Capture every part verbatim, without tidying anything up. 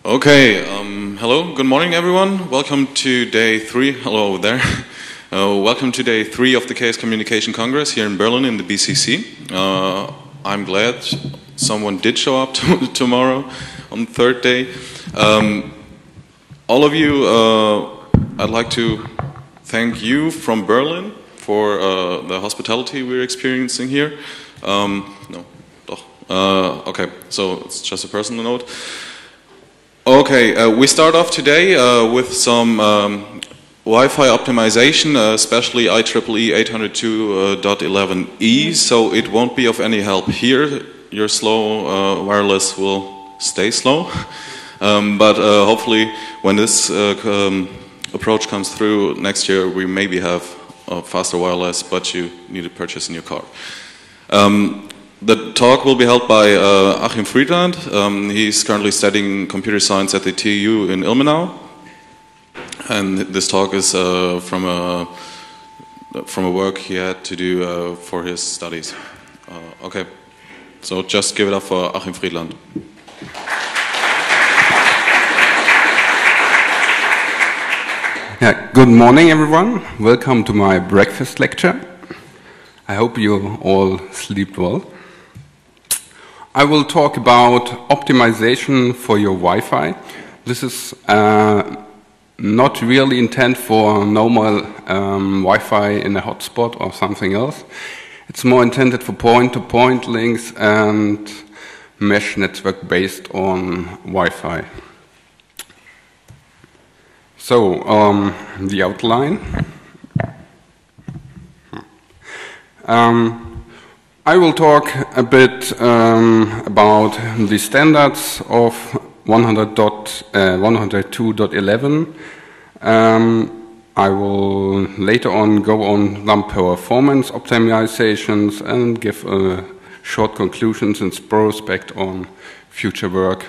Okay, um, hello, good morning everyone. Welcome to day three, hello over there. Uh, welcome to day three of the Chaos Communication Congress here in Berlin in the B C C. Uh, I'm glad someone did show up to tomorrow on the third day. Um, all of you, uh, I'd like to thank you from Berlin for uh, the hospitality we're experiencing here. Um, no, doch. Uh, okay, so it's just a personal note. Okay, uh, we start off today uh, with some um, Wi-Fi optimization, uh, especially I triple E eight oh two dot eleven E, so it won't be of any help here. Your slow uh, wireless will stay slow, um, but uh, hopefully when this uh, um, approach comes through next year, we maybe have a faster wireless, but you need to purchase in your car. Um, The talk will be held by uh, Achim Friedland. Um, he's currently studying computer science at the T U in Ilmenau, and this talk is uh, from a from a work he had to do uh, for his studies. Uh, okay, so just give it up for Achim Friedland. Yeah, good morning, everyone. Welcome to my breakfast lecture. I hope you all slept well. I will talk about optimization for your Wi-Fi. This is uh, not really intended for normal um, Wi-Fi in a hotspot or something else. It's more intended for point-to-point links and mesh network based on Wi-Fi. So, um, the outline. Um, I will talk a bit um, about the standards of one oh two dot eleven. Um, I will later on go on some performance optimizations and give uh, short conclusions and prospect on future work.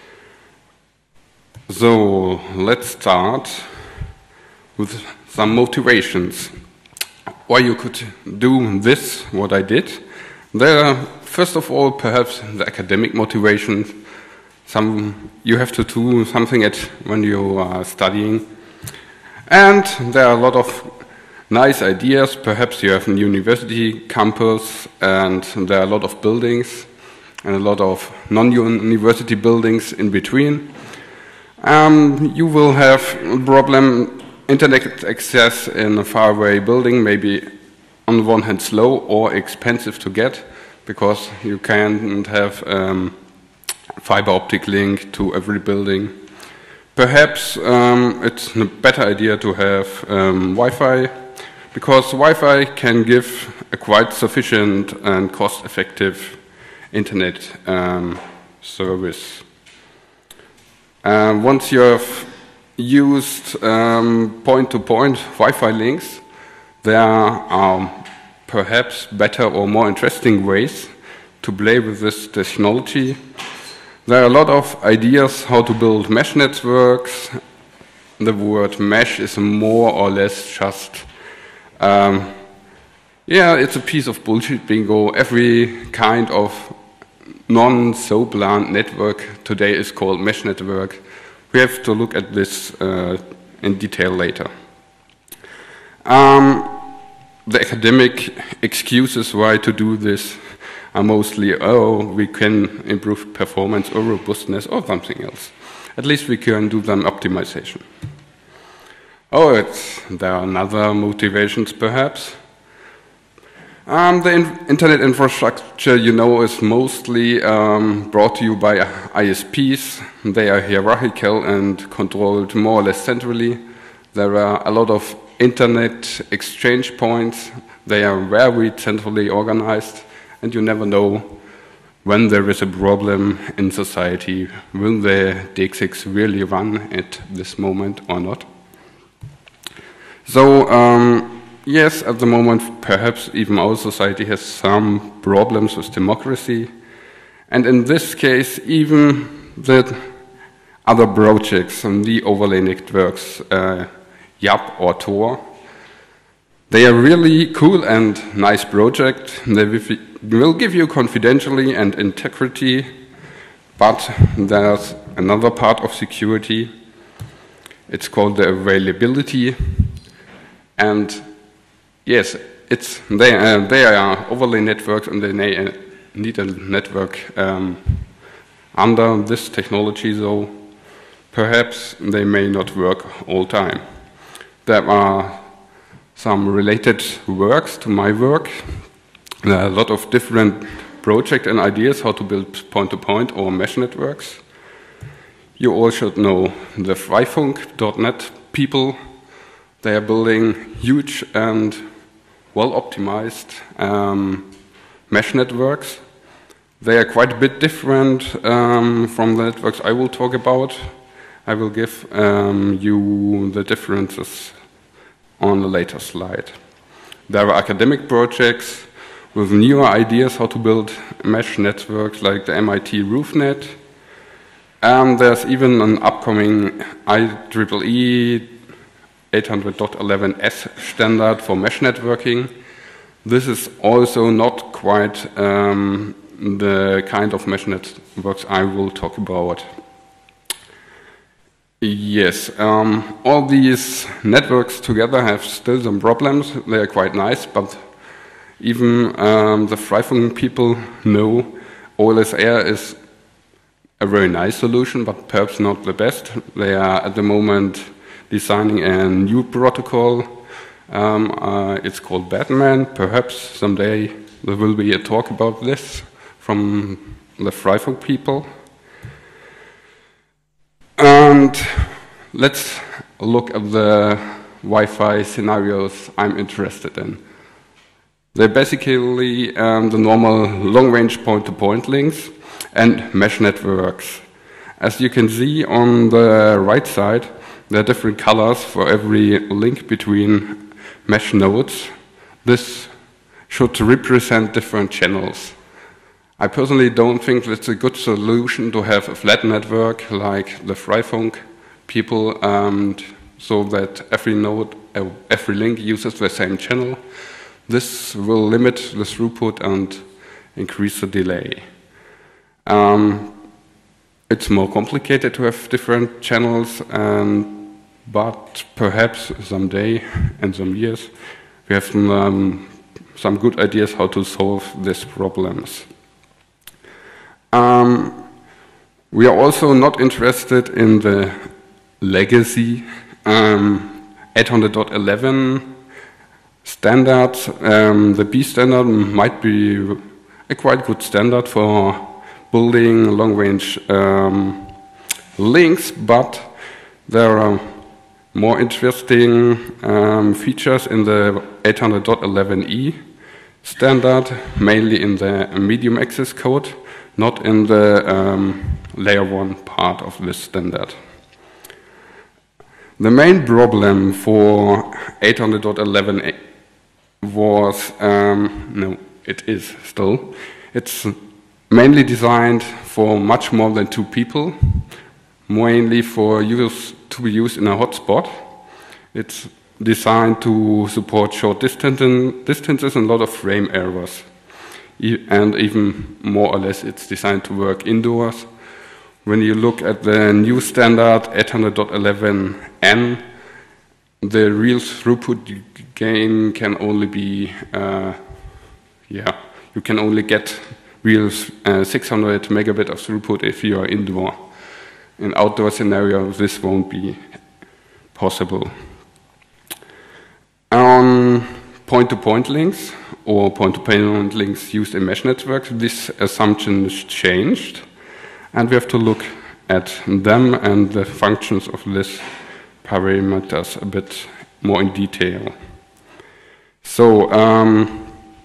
So let's start with some motivations. Why you could do this, what I did. There are, first of all, perhaps the academic motivation. Some you have to do something at when you are studying, and there are a lot of nice ideas. Perhaps you have a university campus, and there are a lot of buildings, and a lot of non-university buildings in between. Um, you will have a problem internet access in a faraway building, maybe on the one hand slow or expensive to get, because you can't have um, fiber optic link to every building. Perhaps um, it's a better idea to have um, Wi-Fi, because Wi-Fi can give a quite sufficient and cost-effective internet um, service. Uh, once you have used um, point-to-point Wi-Fi links, there are perhaps better or more interesting ways to play with this technology. There are a lot of ideas how to build mesh networks. The word mesh is more or less just, um, yeah, it's a piece of bullshit bingo. Every kind of non-so bland network today is called mesh network. We have to look at this uh, in detail later. Um, the academic excuses why to do this are mostly, oh, we can improve performance or robustness or something else. At least we can do some optimization. Oh, it's, there are other motivations perhaps. Um, the in internet infrastructure, you know, is mostly um, brought to you by I S Ps. They are hierarchical and controlled more or less centrally. There are a lot of internet exchange points. They are very centrally organized, and you never know when there is a problem in society. Will the D X X really run at this moment or not? So, um, yes, at the moment, perhaps even our society has some problems with democracy. And in this case, even the other projects and the overlay networks, uh, Y A P or Tor, they are really cool and nice projects. They will give you confidentiality and integrity, but there's another part of security. It's called the availability. And yes, it's, they, uh, they are overlay networks, and they need a network um, under this technology, though perhaps they may not work all time. There are some related works to my work. There are a lot of different projects and ideas how to build point-to-point or mesh networks. You all should know the Freifunk dot net people. They are building huge and well-optimized um, mesh networks. They are quite a bit different um, from the networks I will talk about. I will give um, you the differences on a later slide. There are academic projects with newer ideas how to build mesh networks like the M I T RoofNet. And there's even an upcoming I triple E eight hundred dot eleven S standard for mesh networking. This is also not quite um, the kind of mesh networks I will talk about. Yes, um, all these networks together have still some problems. They are quite nice, but even um, the Freifunk people know O L S R is a very nice solution, but perhaps not the best. They are at the moment designing a new protocol. Um, uh, it's called Batman. Perhaps someday there will be a talk about this from the Freifunk people. And let's look at the Wi-Fi scenarios I'm interested in. They're basically um, the normal long-range point-to-point links and mesh networks. As you can see on the right side, there are different colors for every link between mesh nodes. This should represent different channels. I personally don't think it's a good solution to have a flat network like the Freifunk people, um, so that every node, uh, every link uses the same channel. This will limit the throughput and increase the delay. Um, it's more complicated to have different channels, um, but perhaps someday, in some years, we have um, some good ideas how to solve these problems. Um, we are also not interested in the legacy um, eight hundred dot eleven standard. Um, the B standard might be a quite good standard for building long-range um, links, but there are more interesting um, features in the eight hundred dot eleven E standard, mainly in the medium access code, not in the um, layer one part of this standard. The main problem for eight hundred dot eleven was, um, no, it is still, it's mainly designed for much more than two people, mainly for use to be used in a hotspot. It's designed to support short distances and a lot of frame errors. And even more or less it's designed to work indoors. When you look at the new standard eight hundred dot eleven N, the real throughput gain can only be, uh, yeah, you can only get real uh, six hundred megabit of throughput if you are indoor. In outdoor scenario, this won't be possible. On point-to-point links or point-to-point links used in mesh networks, this assumption is changed, and we have to look at them and the functions of these parameters a bit more in detail. So, um,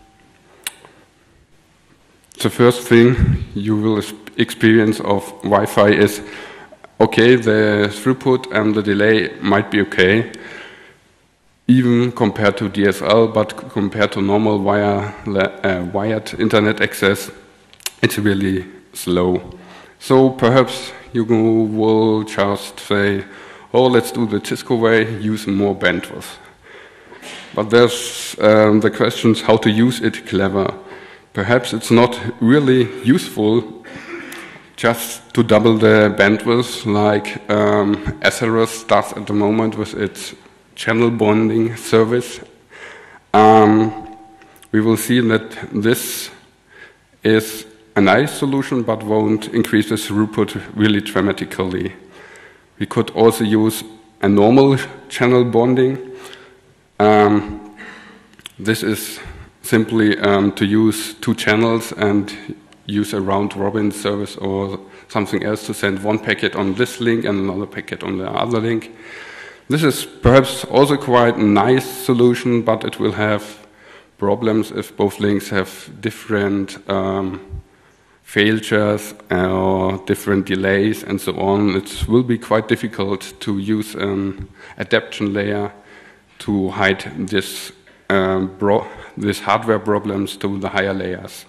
the first thing you will experience of Wi-Fi is, okay, the throughput and the delay might be okay, even compared to D S L, but compared to normal wire, uh, wired internet access, it's really slow. So perhaps you will just say, oh, let's do the Cisco way, use more bandwidth. But there's um, the questions how to use it clever. Perhaps it's not really useful just to double the bandwidth, like um, Atheros does at the moment with its channel bonding service. Um, we will see that this is a nice solution, but won't increase the throughput really dramatically. We could also use a normal channel bonding. Um, this is simply um, to use two channels and use a round-robin service or something else to send one packet on this link and another packet on the other link. This is perhaps also quite a nice solution, but it will have problems if both links have different um, failures or different delays and so on. It will be quite difficult to use an adaptation layer to hide this, um, bro this hardware problems to the higher layers.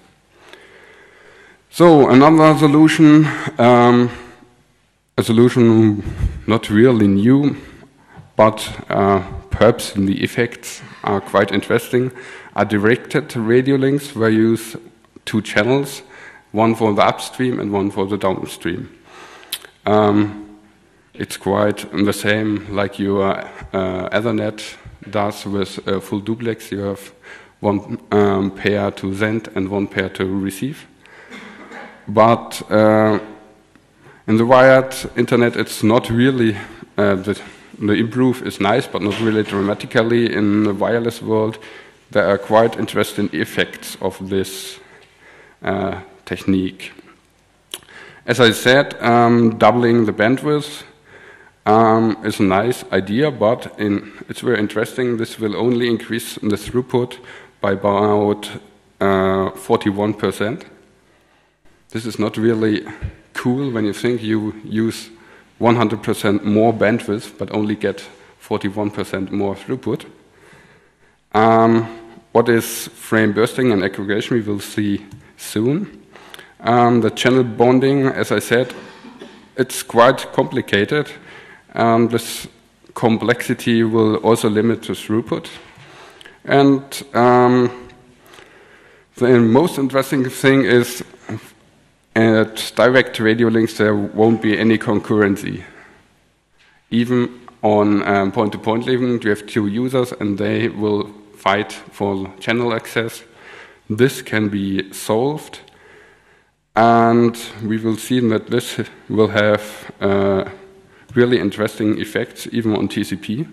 So another solution, um, a solution not really new, but uh, perhaps the effects are quite interesting, are directed radio links where you use two channels, one for the upstream and one for the downstream. Um, it's quite the same like your uh, Ethernet does with uh, full duplex. You have one um, pair to send and one pair to receive. But uh, in the wired internet, it's not really, uh, the, the improve is nice, but not really dramatically. In the wireless world, there are quite interesting effects of this uh, technique. As I said, um, doubling the bandwidth um, is a nice idea, but in, it's very interesting. This will only increase the throughput by about uh, forty-one percent. This is not really cool when you think you use one hundred percent more bandwidth, but only get forty-one percent more throughput. Um, what is frame bursting and aggregation, we will see soon. Um, the channel bonding, as I said, it's quite complicated. Um, this complexity will also limit the throughput. And um, the most interesting thing is at direct radio links, there won't be any concurrency. Even on um, point-to-point link, you have two users and they will fight for channel access. This can be solved, and we will see that this will have uh, really interesting effects even on T C P.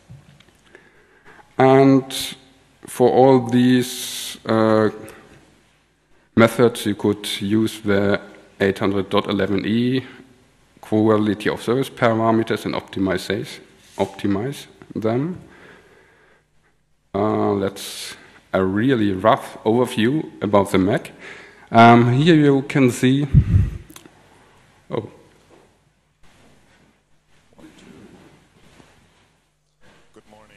And for all these uh, methods, you could use the eight hundred dot eleven e quality of service parameters and optimize, optimize them. Uh, that's a really rough overview about the Mac. Um, here you can see. Oh. Good morning.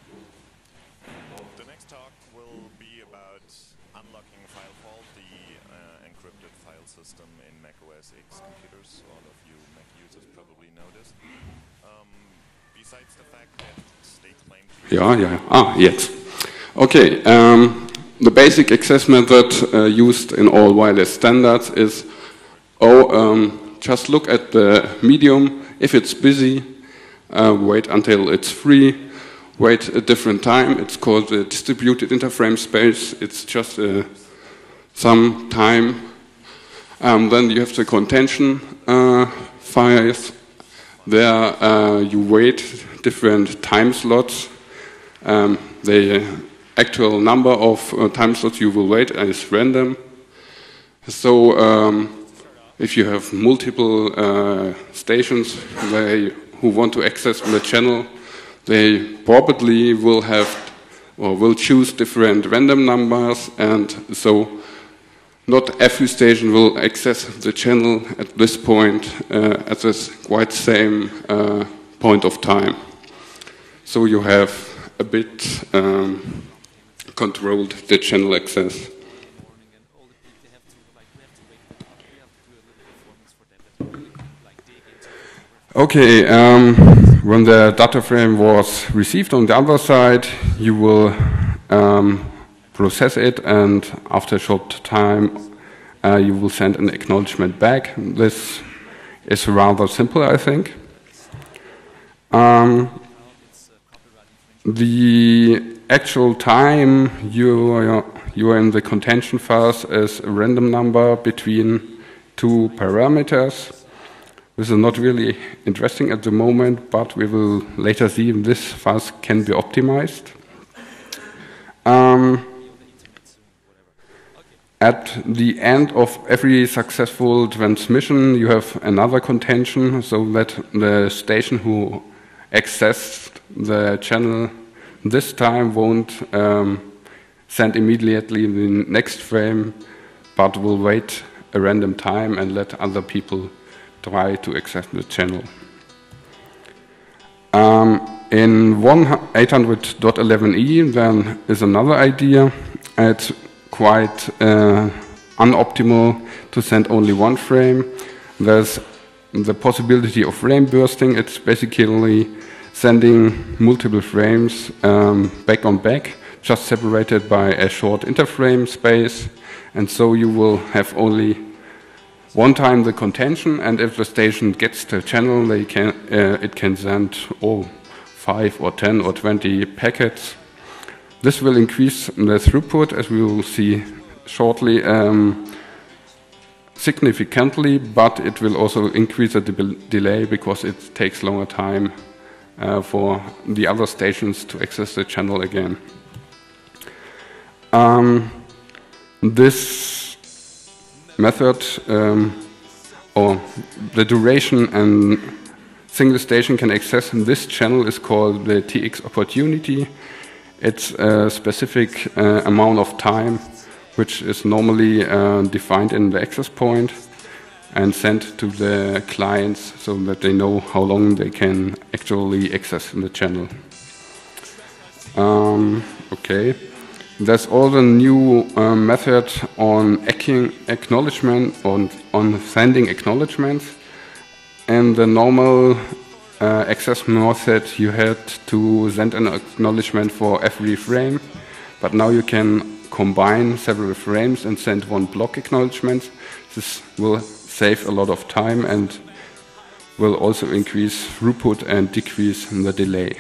The next talk will be about unlocking FileVault, the uh, encrypted file system in Mac O S X computers. All of you Mac users probably know this. Um, besides the fact that they claim to... Yeah, yeah. Ah, yes. Okay. Um, the basic access method uh, used in all wireless standards is, oh, um, just look at the medium. If it's busy, uh, wait until it's free. Wait a different time. It's called the distributed interframe space. It's just uh, some time. Um, then you have the contention uh, files. There uh, you wait different time slots. Um, the actual number of uh, time slots you will wait is random. So um, if you have multiple uh, stations they, who want to access the channel, they probably will have or will choose different random numbers, and so not every station will access the channel at this point uh, at this quite same uh, point of time. So you have a bit um, controlled the channel access. Okay, um, when the data frame was received on the other side, you will um, process it, and after a short time uh, you will send an acknowledgement back. This is rather simple, I think. Um, the actual time you are, you are in the contention phase is a random number between two parameters. This is not really interesting at the moment, but we will later see if this phase can be optimized. Um, At the end of every successful transmission, you have another contention, so that the station who accessed the channel this time won't um, send immediately the next frame, but will wait a random time and let other people try to access the channel. Um, in eight hundred dot eleven e, there is another idea. It's quite uh, unoptimal to send only one frame. There's the possibility of frame bursting. It's basically sending multiple frames um, back on back, just separated by a short interframe space, and so you will have only one time the contention, and if the station gets the channel, they can, uh, it can send oh, five or ten or twenty packets. This will increase the throughput, as we will see shortly, um, significantly, but it will also increase the de delay because it takes longer time uh, for the other stations to access the channel again. Um, this method, um, or the duration and single station can access this channel, is called the T X opportunity. It's a specific uh, amount of time which is normally uh, defined in the access point and sent to the clients so that they know how long they can actually access the channel. Um, okay, there's also a new uh, method on acknowledgement, on, on sending acknowledgements. And the normal Uh, access method, you had to send an acknowledgement for every frame, but now you can combine several frames and send one block acknowledgement. This will save a lot of time and will also increase throughput and decrease the delay.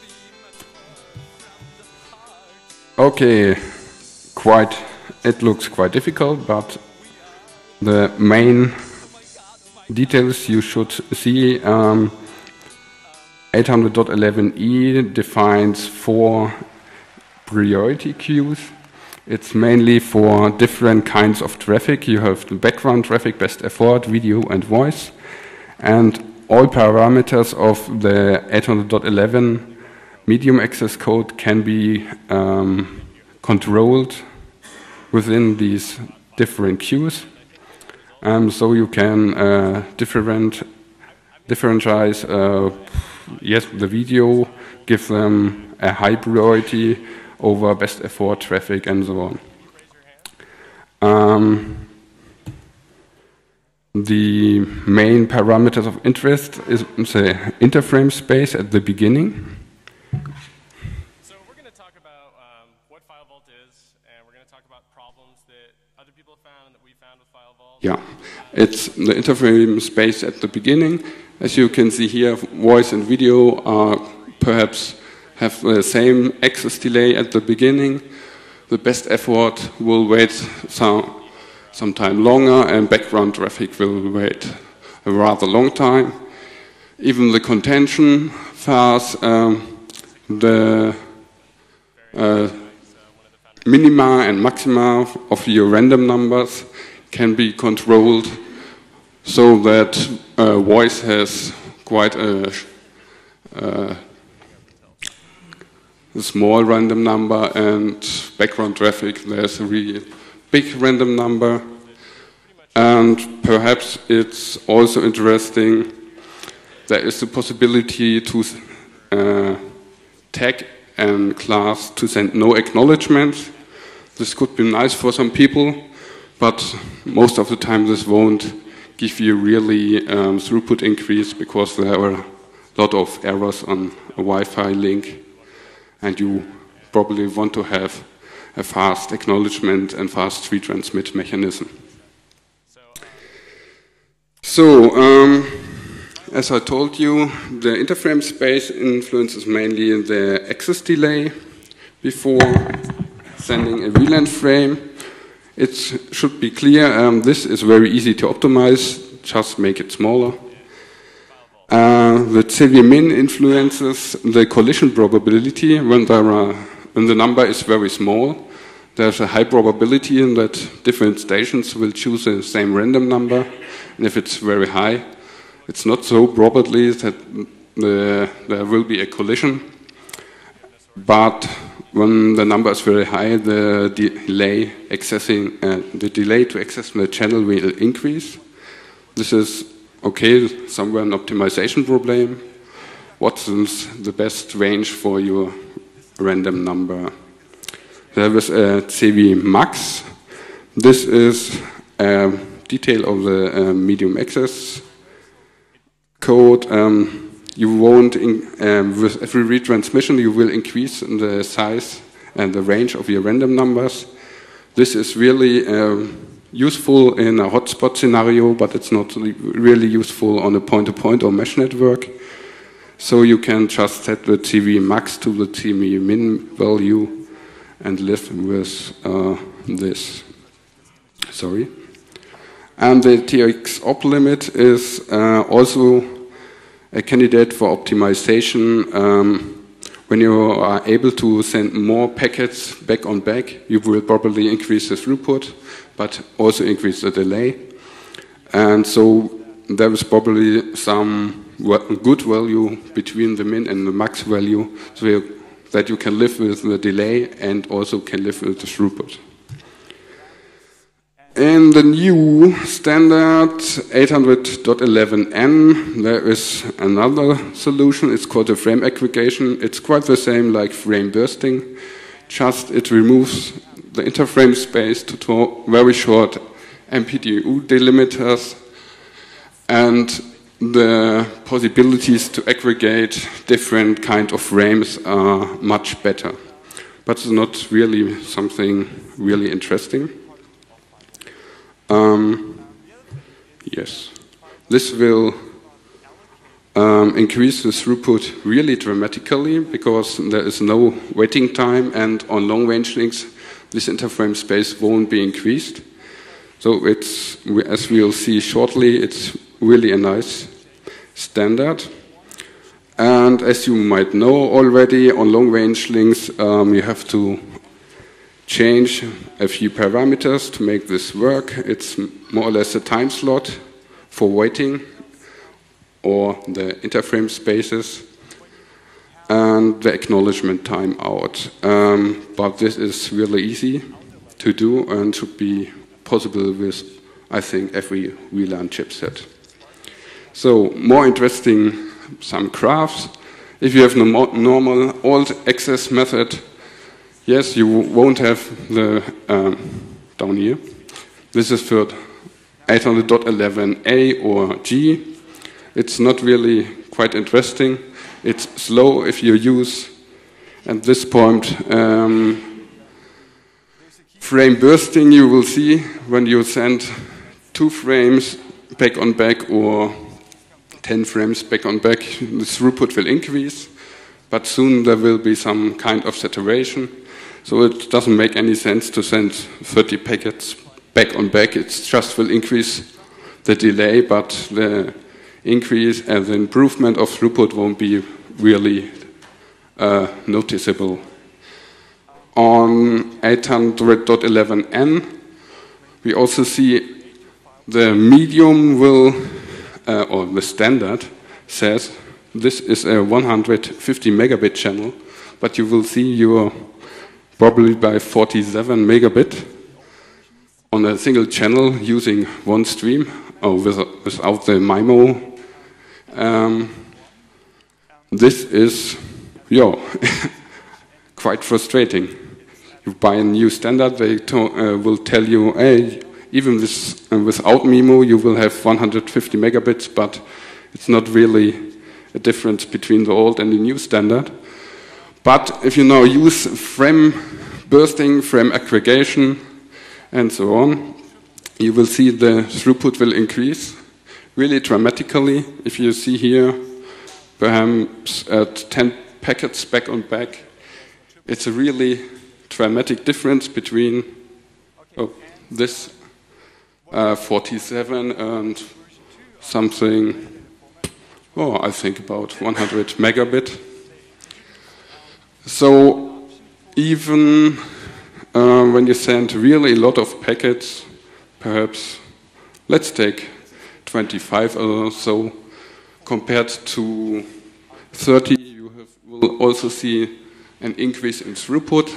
Okay, quite, it looks quite difficult, but the main details you should see. Um, eight hundred dot eleven e defines four priority queues. It's mainly for different kinds of traffic. You have the background traffic, best effort, video, and voice. And all parameters of the eight hundred dot eleven medium access code can be um, controlled within these different queues. Um, so you can uh, different, differentiate uh, yes, the video, give them a high priority over best effort traffic and so on. Um, the main parameters of interest is the interframe space at the beginning. So we're going to talk about um, what FileVault is, and we're going to talk about problems that other people have found and that we found with FileVault. Yeah, it's the interframe space at the beginning. As you can see here, voice and video are perhaps have the same access delay at the beginning. The best effort will wait some, some time longer, and background traffic will wait a rather long time. Even the contention phase, um, the uh, minima and maxima of your random numbers can be controlled so that uh, voice has quite a, uh, a small random number, and background traffic there's a really big random number. And perhaps it's also interesting, there is the possibility to uh, tag a class to send no acknowledgements. This could be nice for some people, but most of the time this won't give you really um, throughput increase, because there are a lot of errors on a Wi-Fi link, and you probably want to have a fast acknowledgement and fast retransmit mechanism. So, um, as I told you, the interframe space influences mainly the access delay before sending a V LAN frame. It should be clear, um, this is very easy to optimize, just make it smaller. Uh, the C V min influences the collision probability when, there are, when the number is very small. There's a high probability that different stations will choose the same random number, and if it's very high, it's not so probably that the, there will be a collision. But when the number is very high, the delay accessing uh, the delay to access the channel will increase. This is okay, somewhere an optimization problem. What is the best range for your random number? There is a C V max. This is a detail of the uh, medium access code. Um, you won't, in, um, with every retransmission, you will increase the size and the range of your random numbers. This is really um, useful in a hotspot scenario, but it's not really useful on a point-to-point or mesh network. So you can just set the C V max to the C V min value and live with uh, this. Sorry. And the T X op limit is uh, also a candidate for optimization. Um, when you are able to send more packets back on back, you will probably increase the throughput, but also increase the delay. And so there is probably some good value between the min and the max value, so you, that you can live with the delay and also can live with the throughput. In the new standard eight hundred dot eleven n, there is another solution. It's called a frame aggregation. It's quite the same like frame bursting, just it removes the interframe space to very short M P D U delimiters, and the possibilities to aggregate different kind of frames are much better. But it's not really something really interesting. Um, yes, this will um, increase the throughput really dramatically because there is no waiting time, and on long range links this interframe space won't be increased. So it's, as we'll see shortly, it's really a nice standard. And as you might know already, on long range links um, you have to change a few parameters to make this work. It's more or less a time slot for waiting or the interframe spaces and the acknowledgement timeout. Um, but this is really easy to do and should be possible with, I think, every V LAN chipset. So, more interesting, some graphs. If you have a normal old access method, yes, you won't have the, um, down here. This is for eight hundred dot eleven A or G. It's not really quite interesting. It's slow if you use, at this point, um, frame bursting. You will see when you send two frames back on back or ten frames back on back, the throughput will increase, but soon there will be some kind of saturation. So it doesn't make any sense to send thirty packets back on back. It just will increase the delay, but the increase and the improvement of throughput won't be really uh, noticeable. On eight hundred dot eleven n, we also see the medium will, uh, or the standard says this is a one hundred fifty megabit channel, but you will see your probably by forty-seven megabit on a single channel using one stream or without the MIMO. Um, this is, yeah, quite frustrating. You buy a new standard, they to, uh, will tell you, hey, even this, uh, without MIMO you will have one hundred fifty megabits, but it's not really a difference between the old and the new standard. But if you now use frame bursting, frame aggregation, and so on, you will see the throughput will increase really dramatically. If you see here, perhaps at ten packets back on back, it's a really dramatic difference between oh, this uh, forty-seven and something, oh, I think about one hundred megabit. So even uh, when you send really a lot of packets, perhaps, let's take twenty-five or so, compared to thirty, you have, will also see an increase in throughput.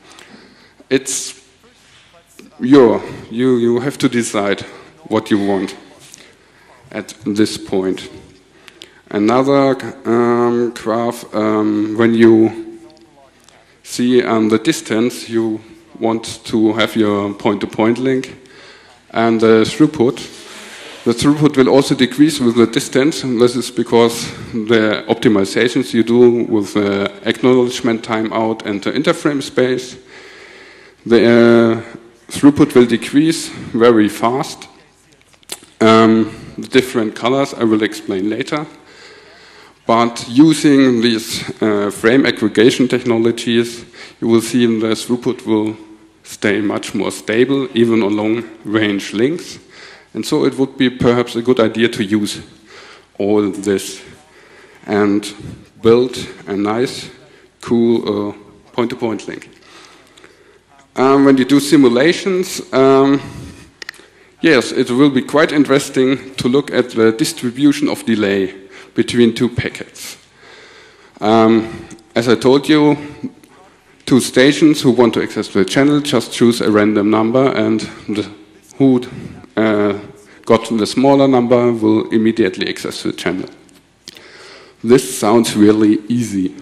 It's your, you, you have to decide what you want at this point. Another um, graph, um, when you see um, the distance, you want to have your point-to-point link, and the throughput. The throughput will also decrease with the distance, and this is because the optimizations you do with the acknowledgement timeout and the interframe space, the uh, throughput will decrease very fast. Um, the different colors I will explain later. But using these uh, frame aggregation technologies, you will see the throughput will stay much more stable, even on long-range links. And so it would be perhaps a good idea to use all this and build a nice, cool uh, point-to-point link. Um, when you do simulations, um, yes, it will be quite interesting to look at the distribution of delay between two packets. Um, as I told you, two stations who want to access the channel just choose a random number, and the, who uh, got the smaller number will immediately access the channel. This sounds really easy.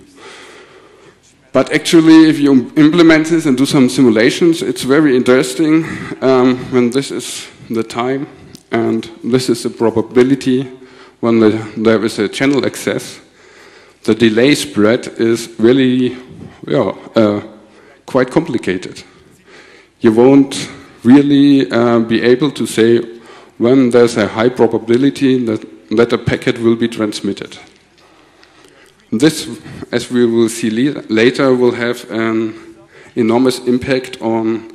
But actually, if you implement this and do some simulations, it's very interesting um, when this is the time and this is the probability when the, there is a channel access. The delay spread is really yeah, uh, quite complicated. You won't really uh, be able to say when there's a high probability that, that a packet will be transmitted. This, as we will see later, will have an enormous impact on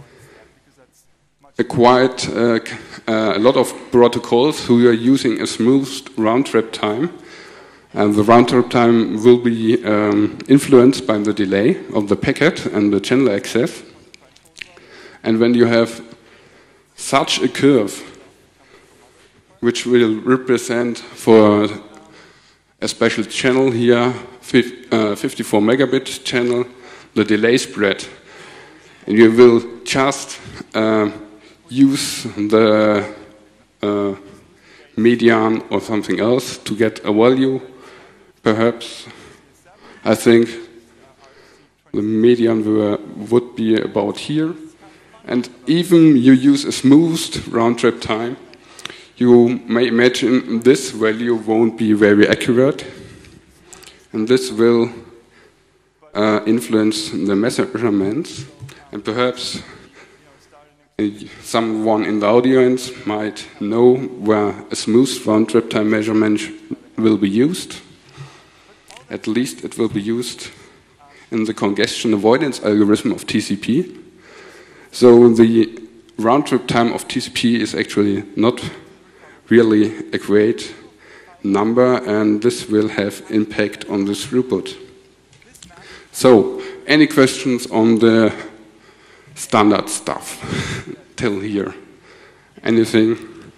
a quite uh, uh, a lot of protocols who are using a smooth round-trip time. And the round-trip time will be um, influenced by the delay of the packet and the channel access. And when you have such a curve, which will represent for a special channel here, fifty-four megabit channel, the delay spread. And you will just uh, use the uh, median or something else to get a value. Perhaps, I think the median were, would be about here. And even you use a smoothed round-trip time, you may imagine this value won't be very accurate, and this will uh, influence the measurements. And perhaps uh, someone in the audience might know where a smooth round-trip time measurement will be used. At least it will be used in the congestion avoidance algorithm of T C P. So the round-trip time of T C P is actually not really a great number, and this will have impact on the throughput. So, any questions on the standard stuff till here? Anything?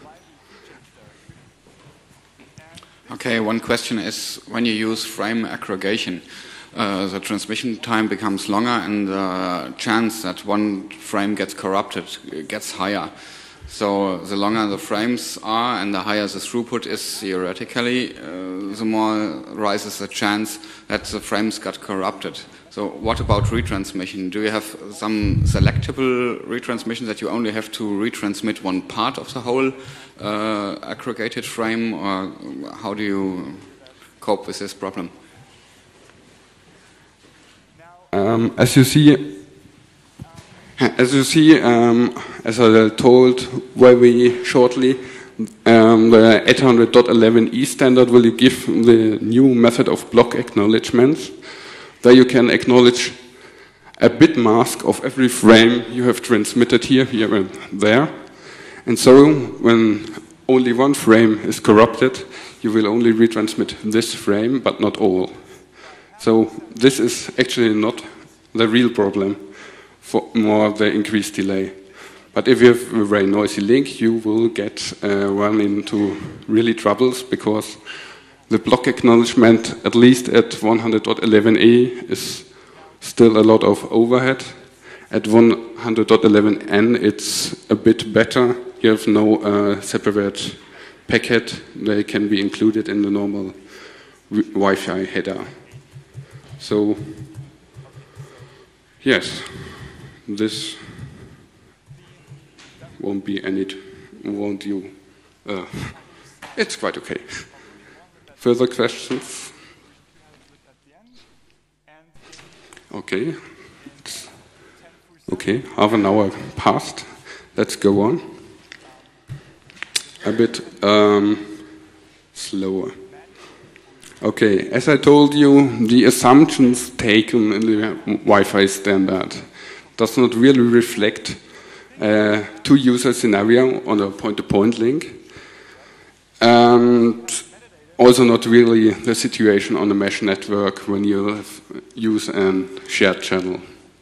Okay, one question is, when you use frame aggregation, uh, the transmission time becomes longer and the chance that one frame gets corrupted gets higher. So the longer the frames are and the higher the throughput is theoretically, uh, the more rises the chance that the frames got corrupted. So what about retransmission? Do you have some selectable retransmission that you only have to retransmit one part of the whole uh, aggregated frame, or how do you cope with this problem? Um, as you see, As you see, um, as I told very shortly, um, um, the eight hundred dot eleven E standard will give the new method of block acknowledgements. There you can acknowledge a bit mask of every frame you have transmitted here, here and there. And so when only one frame is corrupted, you will only retransmit this frame, but not all. So this is actually not the real problem, for more the increased delay. But if you have a very noisy link, you will get uh, run into really troubles, because the block acknowledgement, at least at one hundred dot eleven E, is still a lot of overhead. At one hundred dot eleven N, it's a bit better. You have no uh, separate packet. They can be included in the normal Wi-Fi header. So, yes, this won't be any, won't you? Uh, it's quite okay. Further questions? Okay. Okay, half an hour passed. Let's go on. A bit um, slower. Okay, as I told you, the assumptions taken in the Wi-Fi standard does not really reflect a two-user scenario on a point-to-point link, and also not really the situation on a mesh network when you have, use a shared channel.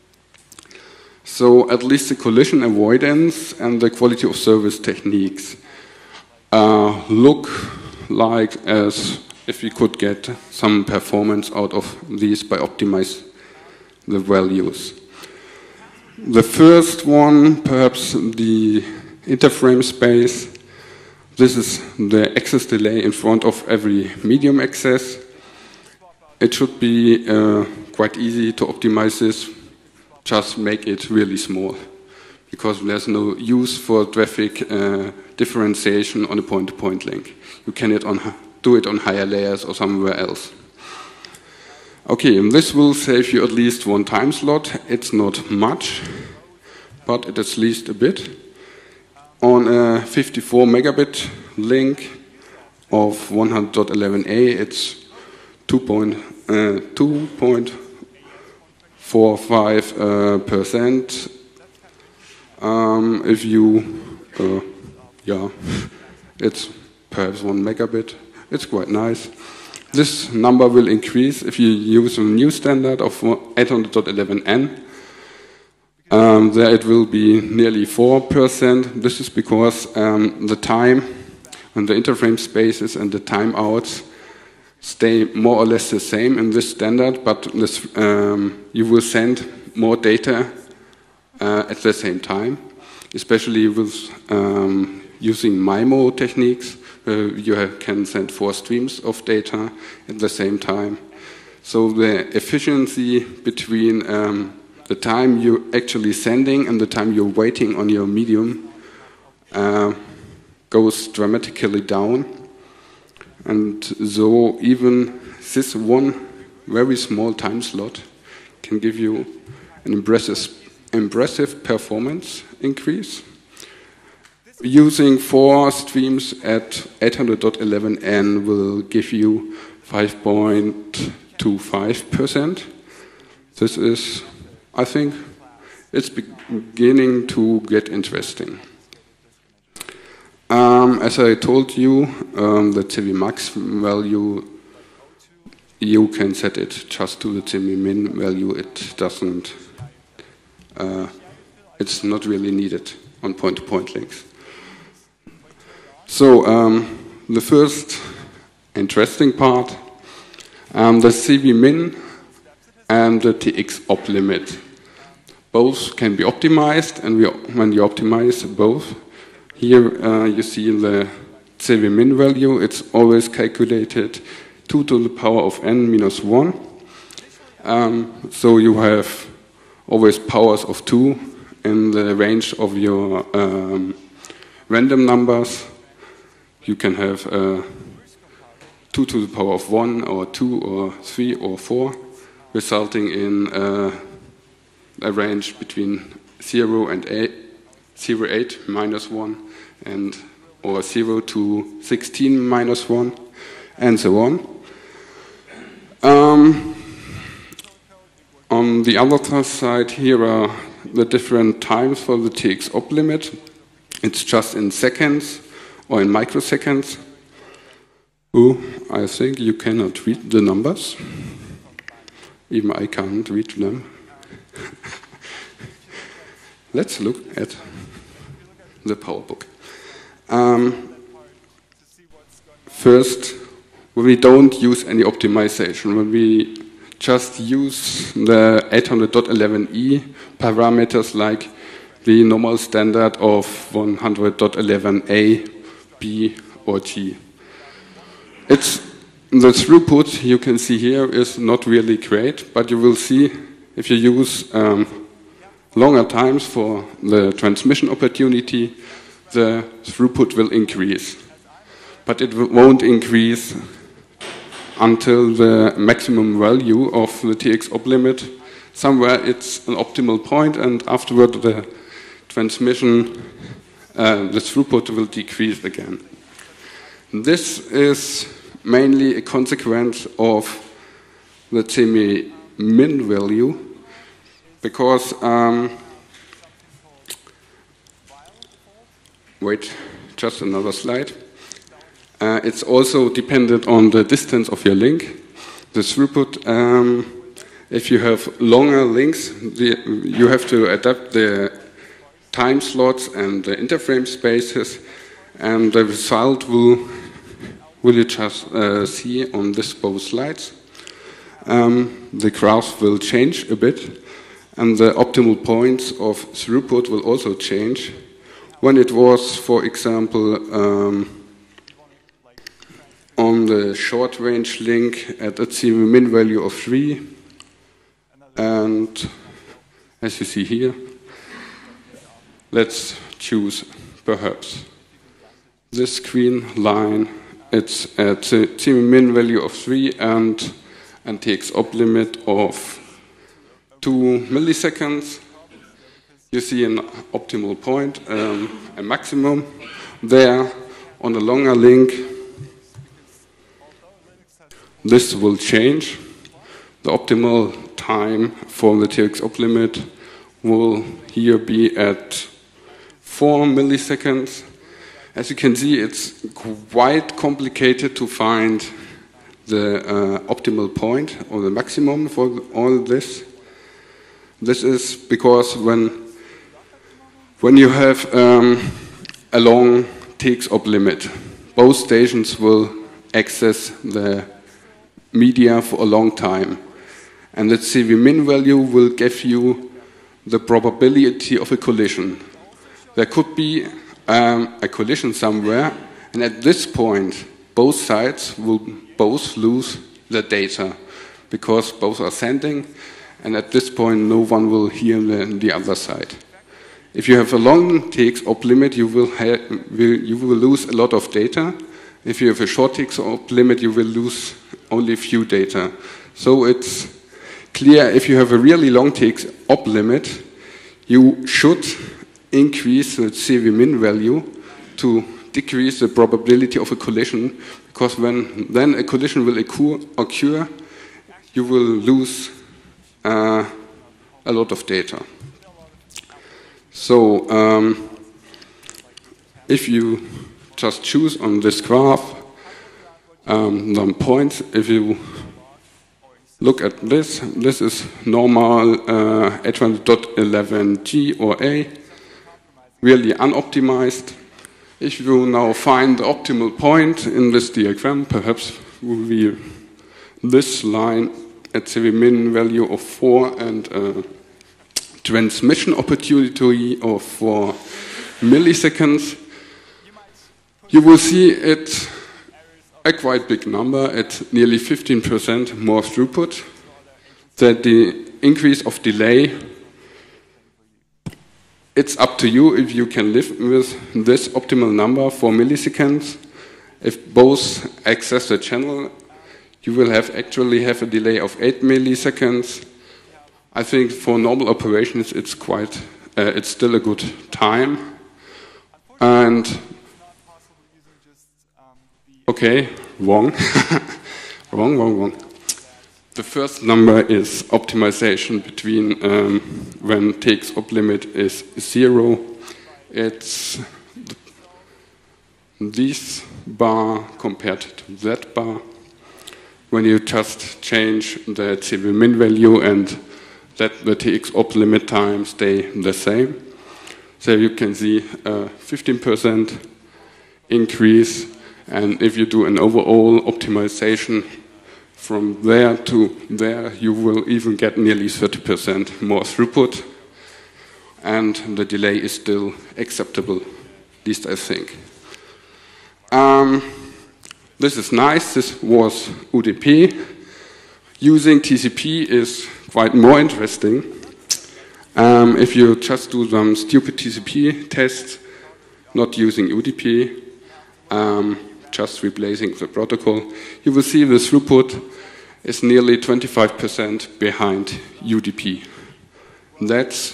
So at least the collision avoidance and the quality of service techniques uh, look like as if we could get some performance out of these by optimizing the values. The first one, perhaps the interframe space. This is the access delay in front of every medium access. It should be uh, quite easy to optimize this. Just make it really small, because there's no use for traffic uh, differentiation on a point-to-point link. You can it on, do it on higher layers or somewhere else. Okay, and this will save you at least one time slot. It's not much, but it is at least a bit. On a fifty-four megabit link of one hundred dot eleven A, it's two point four five percent. Um, if you, uh, yeah, it's perhaps one megabit. It's quite nice. This number will increase if you use a new standard of eight hundred dot eleven N. Um, there it will be nearly four percent. This is because um, the time and the interframe spaces and the timeouts stay more or less the same in this standard, but this, um, you will send more data uh, at the same time, especially with um, using MIMO techniques. Uh, you have, can send four streams of data at the same time. So the efficiency between um, the time you're actually sending and the time you're waiting on your medium uh, goes dramatically down. And so even this one very small time slot can give you an impressive, impressive performance increase. Using four streams at eight hundred dot eleven N will give you five point two five percent. This is, I think, it's beginning to get interesting. Um, as I told you, um, the C V max value, you can set it just to the C V min value. It doesn't, uh, it's not really needed on point-to-point links. So um, the first interesting part, um, the C V min and the T X op limit. Both can be optimized, and we, when you optimize both, here uh, you see the C V min value. It's always calculated two to the power of n minus one. Um, so you have always powers of two in the range of your um, random numbers. You can have uh, two to the power of one, or two, or three, or four, resulting in uh, a range between zero and eight, zero, eight, minus one, and or zero to sixteen minus one, and so on. Um, on the other side, here are the different times for the T X op limit. It's just in seconds or in microseconds. Oh, I think you cannot read the numbers. Even I can't read them. Let's look at the PowerBook. Um, first, we don't use any optimization. When we just use the eight hundred dot eleven E parameters like the normal standard of one hundred dot eleven A, B, or G. It's, the throughput you can see here is not really great, but you will see if you use um, longer times for the transmission opportunity, the throughput will increase. But it won't increase until the maximum value of the T X op limit. Somewhere it's an optimal point, and afterward the transmission, uh, the throughput will decrease again. This is mainly a consequence of the semi-min value, because um, wait, just another slide. Uh, it's also dependent on the distance of your link. The throughput, um, if you have longer links, the, you have to adapt the time slots and the interframe spaces, and the result will, will you just uh, see on this both slides. Um, the graph will change a bit, and the optimal points of throughput will also change. When it was, for example, um, on the short-range link at a min value of three, and as you see here, let's choose perhaps this green line. It's at a min value of three and a T X op limit of two milliseconds. You see an optimal point, um, a maximum. There, on a longer link, this will change. The optimal time for the T X op limit will here be at four milliseconds. As you can see, it's quite complicated to find the uh, optimal point or the maximum for all this. This is because when when you have um, a long T X op limit, both stations will access the media for a long time, and the C V min value will give you the probability of a collision. There could be um, a collision somewhere, and at this point both sides will both lose the data because both are sending, and at this point no one will hear the, the other side. If you have a long T X op limit, you will, will, you will lose a lot of data. If you have a short T X op limit, you will lose only few data. So it's clear, if you have a really long T X op limit, you should increase the C V min value to decrease the probability of a collision, because when then a collision will occur, occur you will lose uh, a lot of data. So um, if you just choose on this graph um, some points, if you look at this, this is normal uh, eight hundred dot eleven G or A, really unoptimized. If you now find the optimal point in this diagram, perhaps will be this line at C V min value of four and a transmission opportunity of four milliseconds, you will see it's a quite big number at nearly fifteen percent more throughput. That the increase of delay, it's up to you if you can live with this optimal number, four milliseconds. If both access the channel, you will have actually have a delay of eight milliseconds. I think for normal operations it's quite, uh, it's still a good time. And Okay, wrong. wrong, wrong, wrong. The first number is optimization between um, when T X op limit is zero. It's this bar compared to that bar. When you just change the C V min value and let the T X op limit time stay the same. So you can see a fifteen percent increase, and if you do an overall optimization from there to there, you will even get nearly thirty percent more throughput, and the delay is still acceptable, at least I think. Um, this is nice. This was U D P. Using T C P is quite more interesting. Um, if you just do some stupid T C P tests, not using U D P, um, just replacing the protocol, you will see the throughput is nearly twenty-five percent behind U D P. That's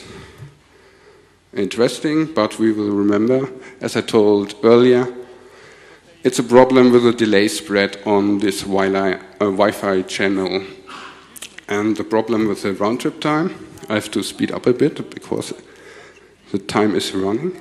interesting, but we will remember, as I told earlier, it's a problem with the delay spread on this Wi-Fi, uh, Wi-Fi channel. And the problem with the round trip time, I have to speed up a bit because the time is running.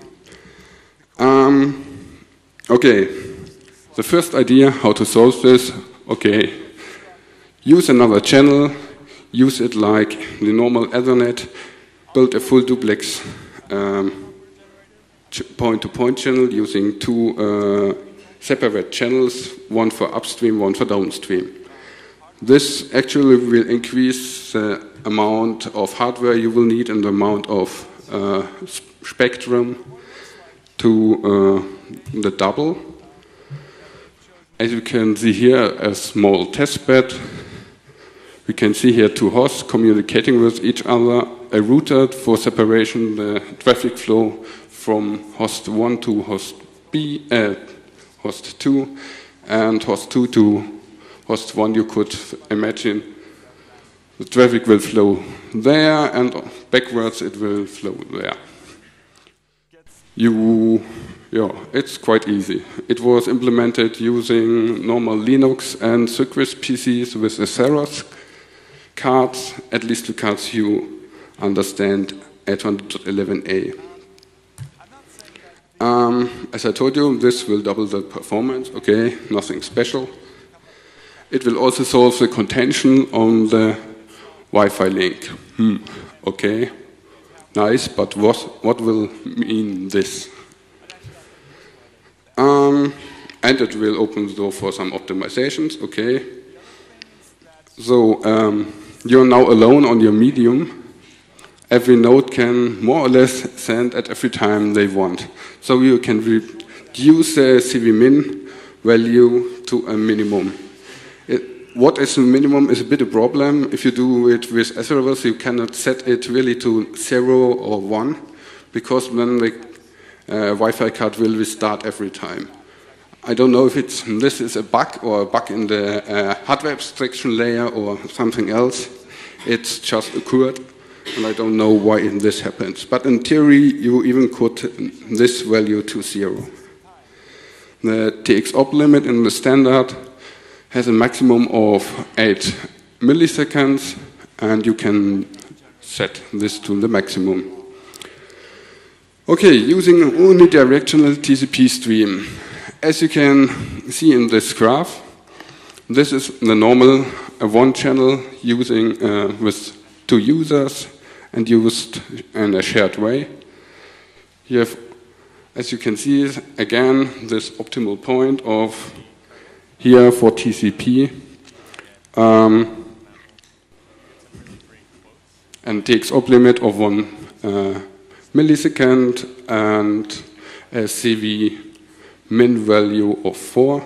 Um, okay, the first idea how to solve this, okay, use another channel, use it like the normal Ethernet, build a full duplex um, point-to-point channel using two uh, separate channels, one for upstream, one for downstream. This actually will increase the amount of hardware you will need and the amount of uh, spectrum to uh, the double. As you can see here, a small test bed. We can see here two hosts communicating with each other, a router for separation the traffic flow from host one to host B, uh, host two, and host two to host one. You could imagine the traffic will flow there, and backwards it will flow there. You, yeah, it's quite easy. It was implemented using normal Linux and Cypress P Cs with Atheros cards, at least the cards you understand, eight eleven A. Um, as I told you, this will double the performance. Okay, nothing special. It will also solve the contention on the Wi-Fi link. Hmm. Okay, nice, but what, what will mean this? Um, and it will open the door for some optimizations. Okay. So um, you're now alone on your medium. Every node can more or less send at every time they want. So you can reduce the C V min value to a minimum. It, what is a minimum is a bit a problem. If you do it with Atheros, you cannot set it really to zero or one, because then the uh, Wi-Fi card will restart every time. I don't know if it's, this is a bug or a bug in the uh, hardware abstraction layer or something else. It's just occurred, and I don't know why this happens. But in theory, you even could this value to zero. The T X op limit in the standard has a maximum of eight milliseconds, and you can set this to the maximum. Okay, using an unidirectional T C P stream. As you can see in this graph, this is the normal uh, one channel using uh, with two users and used in a shared way. You have, as you can see, again, this optimal point of here for T C P. Um, and T X op limit of one uh, millisecond and a C V min value of four.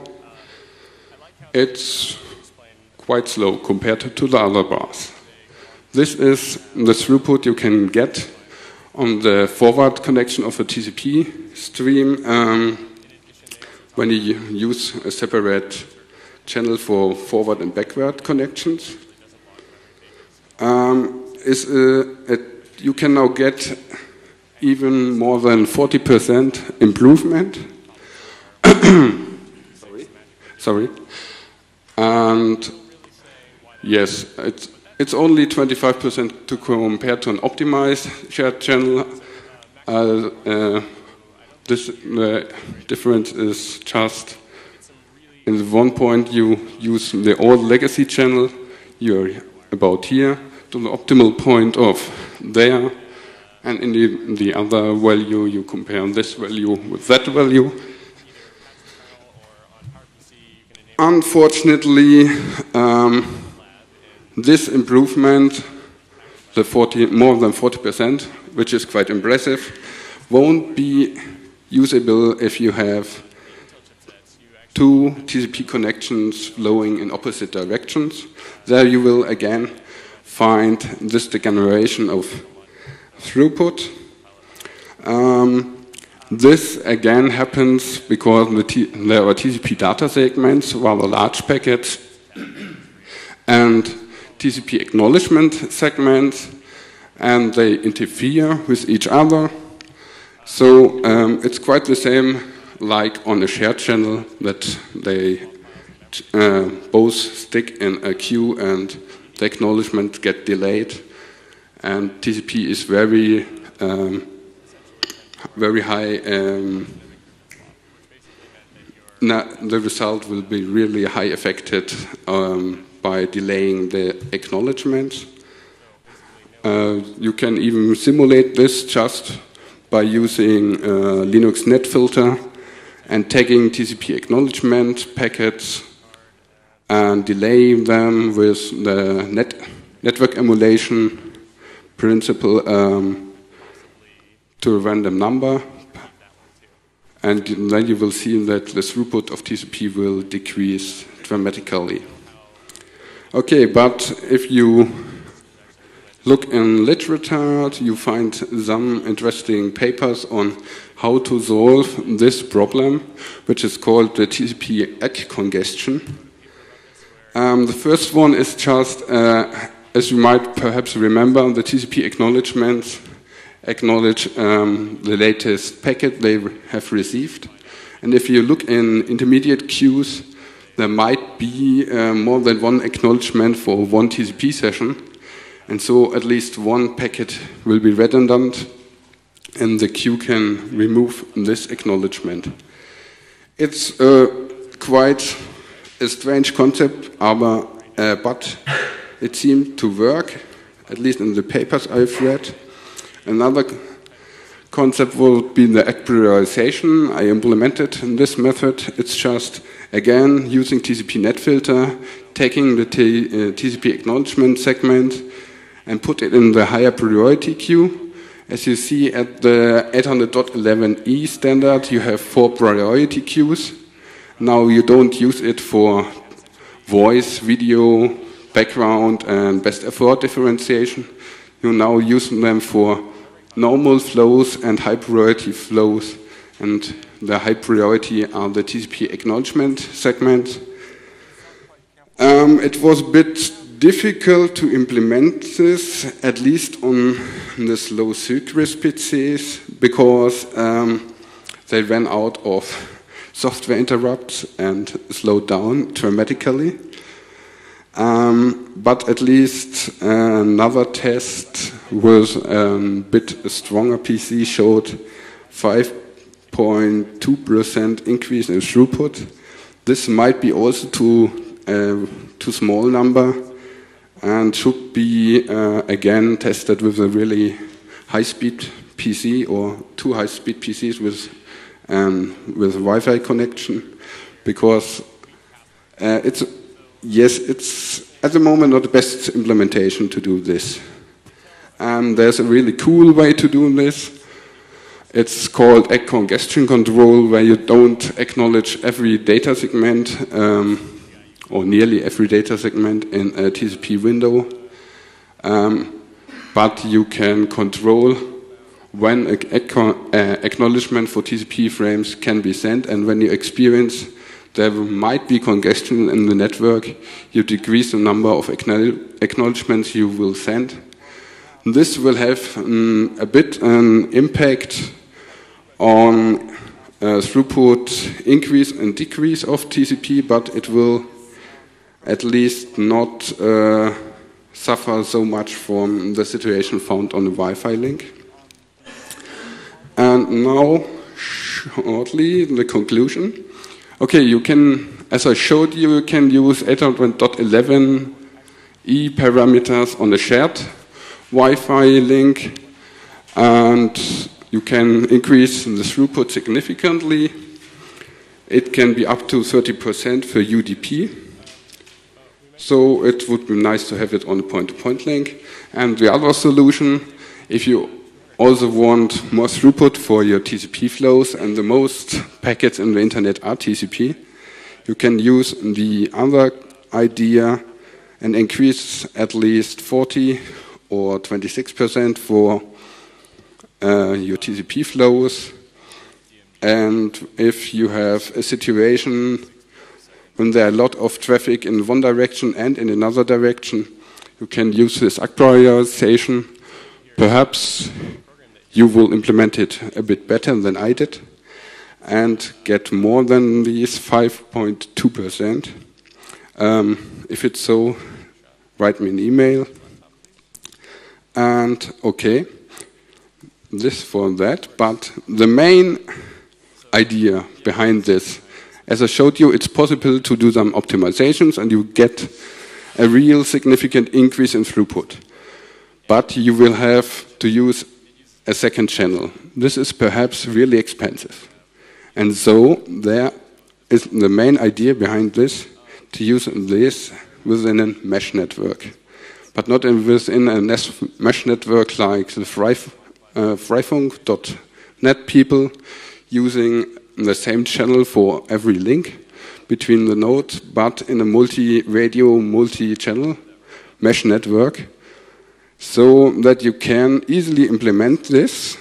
It's quite slow compared to the other bars. This is the throughput you can get on the forward connection of a T C P stream um, when you use a separate channel for forward and backward connections. Um, is a, a, you can now get even more than forty percent improvement. Sorry. sorry. And yes, it's, it's only twenty-five percent to compare to an optimized shared channel. Uh, uh, this the difference is just in the one point you use the old legacy channel, you're about here, to the optimal point of there, and in the, the other value you compare this value with that value. Unfortunately, um, this improvement, the forty, more than forty percent, which is quite impressive, won't be usable if you have two T C P connections flowing in opposite directions. There you will again find this degeneration of throughput. Um, this again happens because the T there are T C P data segments, rather large packets, and T C P acknowledgement segments, and they interfere with each other. So um, it's quite the same like on a shared channel, that they uh, both stick in a queue and the acknowledgement get delayed, and T C P is very um, very high. Um, the result will be really high affected um, by delaying the acknowledgement. Uh, you can even simulate this just by using uh, Linux NetFilter and tagging T C P acknowledgement packets and delaying them with the net network emulation principle um, to a random number. And then you will see that the throughput of T C P will decrease dramatically. Okay, but if you look in literature, you find some interesting papers on how to solve this problem, which is called the T C P ACK congestion. Um, the first one is just, uh, as you might perhaps remember, the T C P acknowledgements acknowledge um, the latest packet they have received. And if you look in intermediate queues, there might be uh, more than one acknowledgement for one T C P session. And so at least one packet will be redundant, and the queue can remove this acknowledgement. It's uh, quite a strange concept, aber, uh, but it seemed to work, at least in the papers I've read. Another concept will be the ACK prioritization I implemented in this method. It's just, again, using T C P NetFilter, taking the T, uh, T C P acknowledgement segment and put it in the higher priority queue. As you see at the eight hundred dot eleven E standard, you have four priority queues. Now you don't use it for voice, video, background, and best effort differentiation. You now use them for normal flows and high priority flows. And the high priority are the T C P acknowledgement segments. Um, it was a bit difficult to implement this, at least on the slow Sucrus P Cs, because um, they ran out of software interrupts and slowed down dramatically. Um, but at least uh, another test with a bit stronger P C showed five point two percent increase in throughput. This might be also too, uh, too small number, and should be uh, again tested with a really high-speed P C or two high-speed P Cs with um, with Wi-Fi connection, because uh, it's yes, it's at the moment not the best implementation to do this. And there's a really cool way to do this. It's called ACK congestion control, where you don't acknowledge every data segment. Um, or nearly every data segment in a T C P window, um, but you can control when a, a acknowledgement for T C P frames can be sent, and when you experience there might be congestion in the network, you decrease the number of acknowledgements you will send. This will have um, a bit an impact on uh, throughput increase and decrease of T C P, but it will at least not uh, suffer so much from the situation found on the Wi-Fi link. And now, shortly, the conclusion. Okay, you can, as I showed you, you can use eight hundred dot eleven E parameters on the shared Wi-Fi link, and you can increase the throughput significantly. It can be up to thirty percent for U D P. So it would be nice to have it on a point-to-point link. And the other solution, if you also want more throughput for your T C P flows, and the most packets in the internet are T C P, you can use the other idea and increase at least forty or twenty-six percent for uh, your T C P flows. And if you have a situation when there are a lot of traffic in one direction and in another direction, you can use this prioritization. Perhaps you will implement it a bit better than I did and get more than these five point two percent. Um, if it's so, write me an email. And okay, this for that. But the main idea behind this, as I showed you, it's possible to do some optimizations and you get a real significant increase in throughput. But you will have to use a second channel. This is perhaps really expensive. And so there is the main idea behind this, to use this within a mesh network. But not in, within a mesh network like the Freifunk dot net people using the same channel for every link between the nodes, but in a multi-radio, multi-channel mesh network, so that you can easily implement this,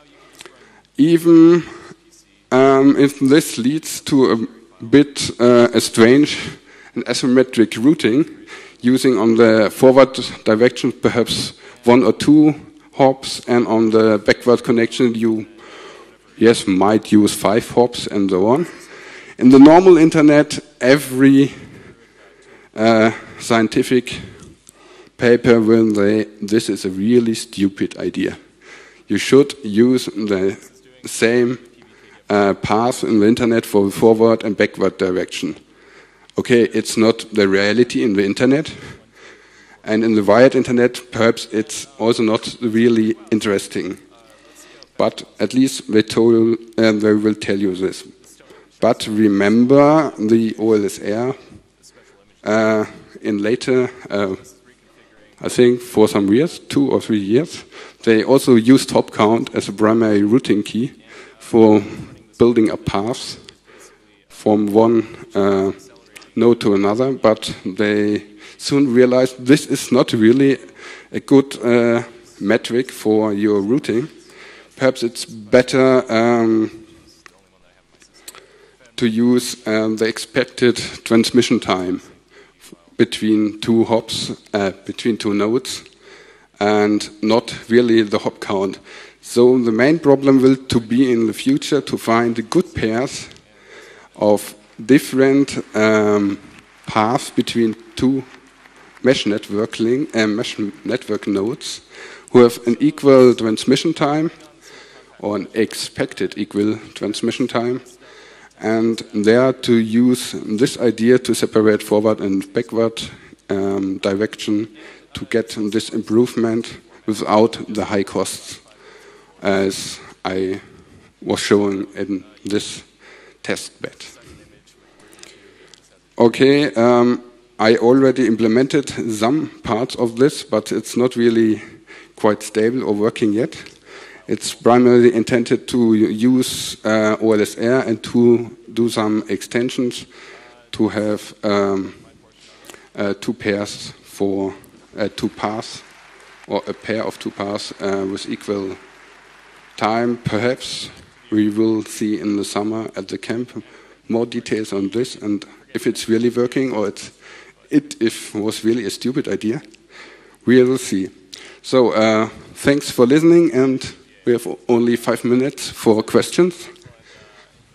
even um, if this leads to a bit uh, a strange and asymmetric routing, using on the forward direction perhaps one or two hops, and on the backward connection you, yes, might use five hops and so on. In the normal internet, every uh, scientific paper will say this is a really stupid idea. You should use the same uh, path in the internet for forward and backward direction. Okay, it's not the reality in the internet, and in the wired internet perhaps it's also not really interesting. But at least they told, uh, they will tell you this. But remember the O L S R uh, in later, uh, I think for some years, two or three years, they also used hop count as a primary routing key for building a path from one uh, node to another. But they soon realized this is not really a good uh, metric for your routing. Perhaps it's better um, to use um, the expected transmission time between two hops, uh, between two nodes, and not really the hop count. So the main problem will to be in the future to find good pairs of different um, paths between two mesh network link, uh, mesh network nodes who have an equal transmission time, or an expected equal transmission time, and there to use this idea to separate forward and backward um, direction to get this improvement without the high costs, as I was showing in this test bed. Okay, um, I already implemented some parts of this, but it's not really quite stable or working yet. It's primarily intended to use uh, O L S R and to do some extensions to have um, uh, two pairs for uh, two paths, or a pair of two paths uh, with equal time. Perhaps we will see in the summer at the camp more details on this, and if it's really working or it's, it if was really a stupid idea, we will see. So uh, thanks for listening, and we have only five minutes for questions.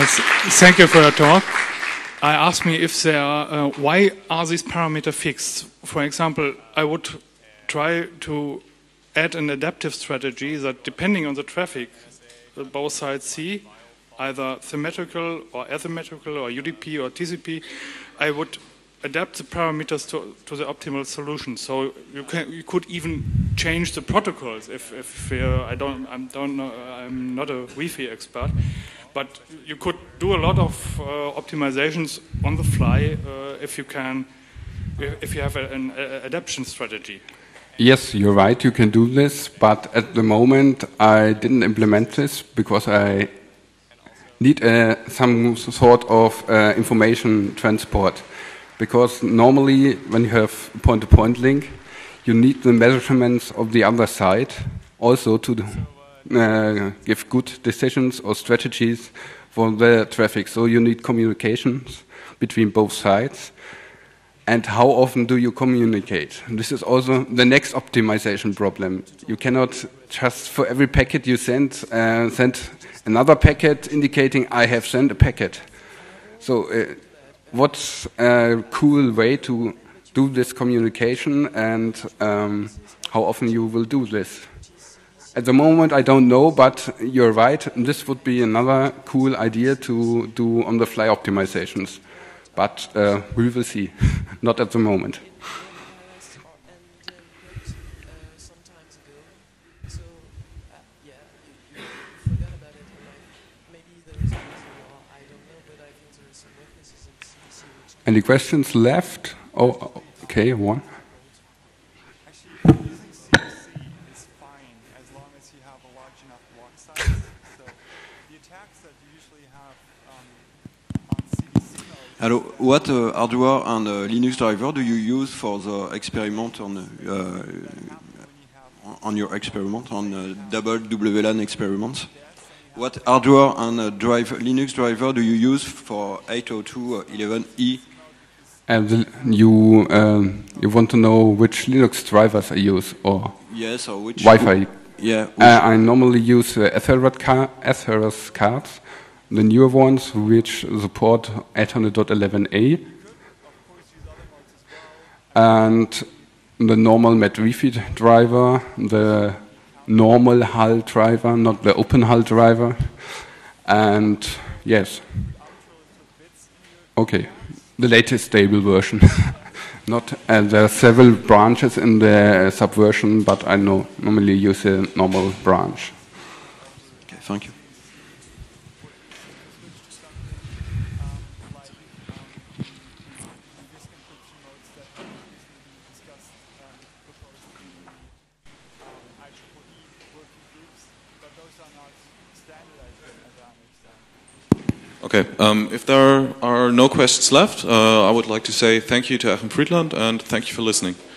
th- thank you for your talk. I asked me if there are, uh, why are these parameters fixed? For example, I would try to add an adaptive strategy that, depending on the traffic that both sides see, either symmetrical or asymmetrical or U D P or T C P, I would adapt the parameters to, to the optimal solution. So you can you could even change the protocols. If, if uh, I don't I don't know, I'm not a Wi-Fi expert, but you could do a lot of uh, optimizations on the fly uh, if you can if you have a, an a adaptation strategy. Yes, you're right. You can do this, but at the moment I didn't implement this because I need uh, some sort of uh, information transport. Because normally, when you have point-to-point link, you need the measurements of the other side also to uh, give good decisions or strategies for the traffic. So you need communications between both sides. And how often do you communicate? This is also the next optimization problem. You cannot just for every packet you send, uh, send another packet indicating I have sent a packet. So uh, what's a cool way to do this communication, and um, how often you will do this? At the moment, I don't know, but you're right. This would be another cool idea to do on-the-fly optimizations. But uh, we will see. Not at the moment. Any questions left? Oh, okay, one. Actually, using C S C is fine as long as you have a large enough block size. So the attacks that you usually have um, on C D C nodes. Hello, what uh, hardware and uh, Linux driver do you use for the experiment on uh, on your experiment on uh, double W LAN experiments? What hardware and uh, drive, Linux driver do you use for eight oh two dot eleven E? And you um, you want to know which Linux drivers I use, or yes, or which Wi-Fi? Yeah, uh, I normally use uh, Atheros car Atheros cards, the newer ones which support eight hundred dot eleven A, and the normal Met Wi-Fi driver, the normal H U L driver, not the open H U L driver, and yes, okay. The latest stable version. Not uh, there are several branches in the subversion, but I know normally use a normal branch. Okay, thank you. Okay, um, if there are no questions left, uh, I would like to say thank you to Achim Friedland and thank you for listening.